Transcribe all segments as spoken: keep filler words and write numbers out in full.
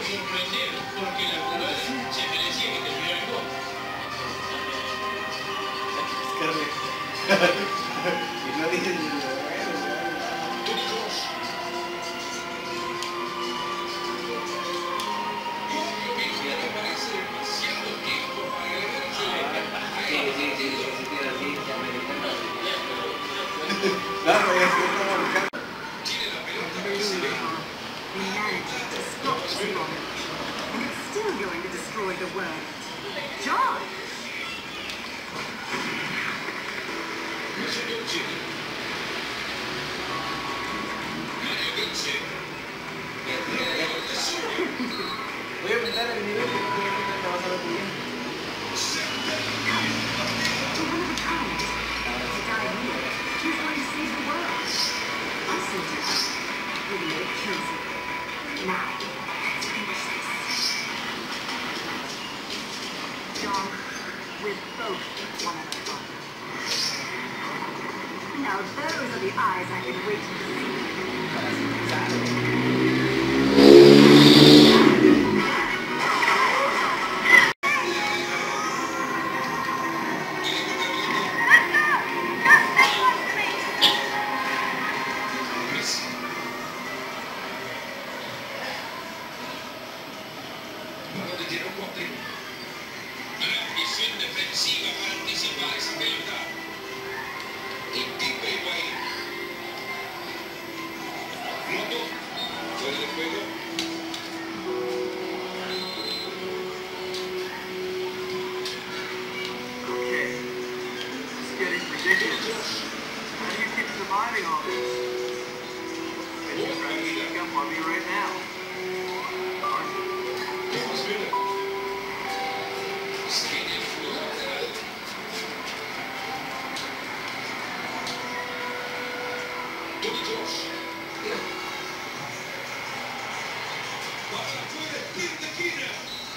sorprender porque la jugada se merecía que terminara el gol. Y no dicen ni lo Toni Kroos. Obvio que no me parece demasiado tiempo para agregarse a Sí, sí, sí, sí, sí, así, ya me di cuenta. No, pero ya se está marcando. tiene la pelota que se ve. We managed to stop the storm, and it's still going to destroy the world. John! Mesut Özil. Mario Götze. Voy a aumentar el nivel que no tiene que estar basado muy bien. To one of a kind. To die here. He's going to save the world. Us and us. Video kills it. Now, let's finish this. John, we're both one of a kind. Now those are the eyes I've been waiting to see. Una visión defensiva para anticipar esa pelota. Y Pipe Higuaín. Moto, fuera de juego. Okay. It's getting ridiculous. How do you keep surviving all this? And you're trying to sneak up on me right now. Thomas Müller. Sigue el juego lateral. Toni Kroos. Para afuera, tiro de esquina.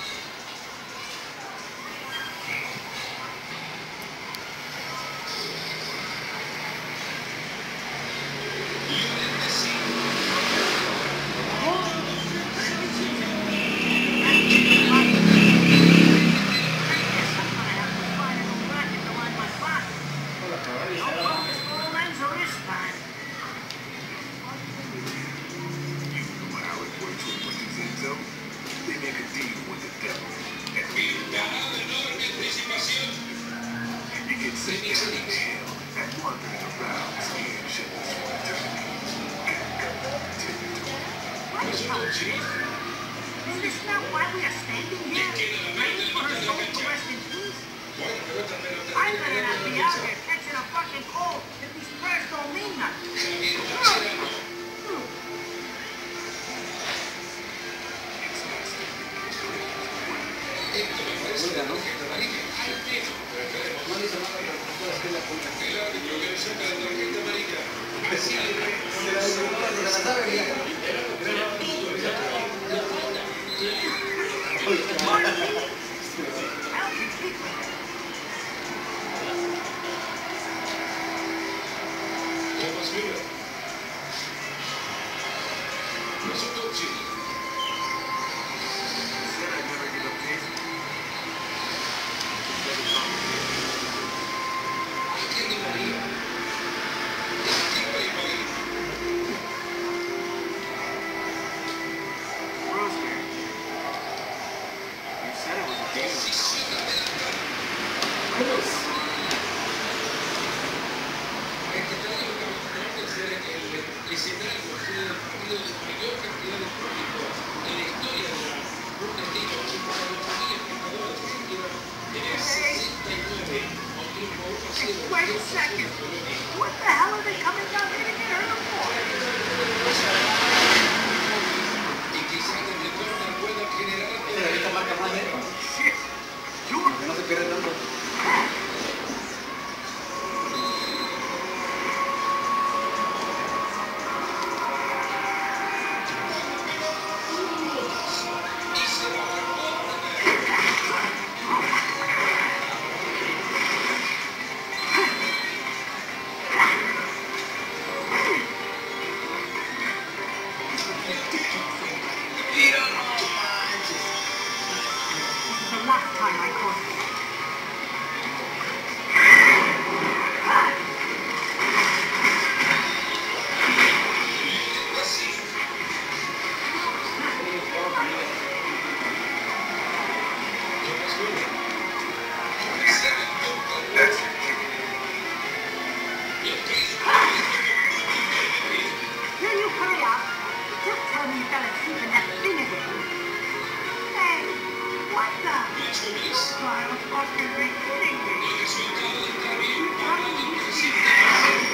Lionel Messi. They make a deal with the devil. Ganado enorme anticipación. You get sent down to hell and wandering around seeing shitless for eternity. And continue to Mesut Özil. Is this not why we are standing here? Waiting for her soul to rest in peace? Buena pelota, pero I better not be out here catching a fucking cold if these prayers don't mean nothing. Javier Mascherano. Esto me parece una tarjeta amarilla. Al menos, pero esperemos. No dice nada, pero no puedo hacer la punta. El árbitro que le saca la tarjeta amarilla. Así le Se la dio, se la sabe bien. Thomas Müller. Mesut Özil. said I'd never give up chasing. Ángel Di María. Pipe Higuaín. Rosemary. You said it was a deal. Decisión adelantada. Este estadio lo que me parece ser el escenario ha sido el partido de mayor cantidad de público en la historia de la Bundesliga, para los mil espectadores que quedan en el sesenta y nueve, con triunfo uno a cero. Wait a second. What the hell are they coming down here to get hurt for? Y quizás el retorno pueda generar Esta revista marca más lento. Shit. Sure. Que no se pierde tanto. y se va a Kyle, fucking be kidding me. Il risultato del cambio parlato in classifica.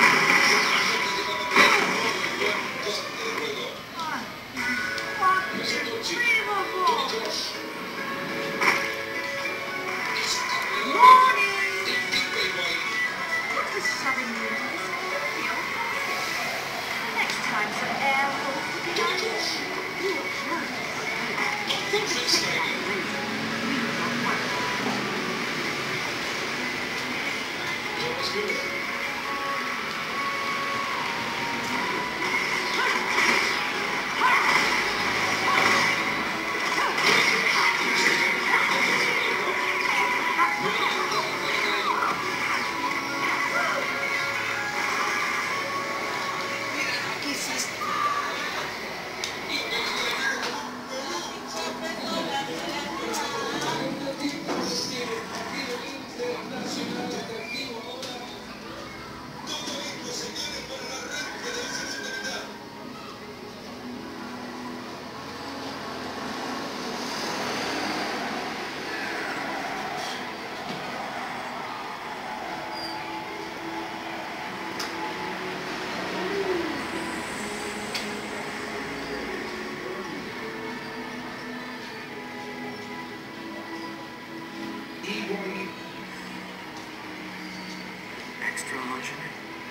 Extra lingerie.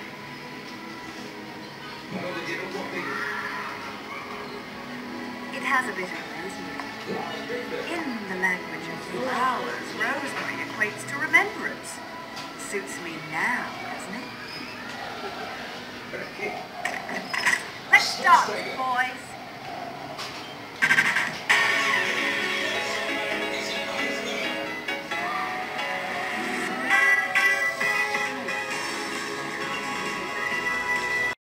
It has a bit of rosemary. In the language of flowers, rosemary equates to remembrance. Suits me now, doesn't it? Let's start, boys.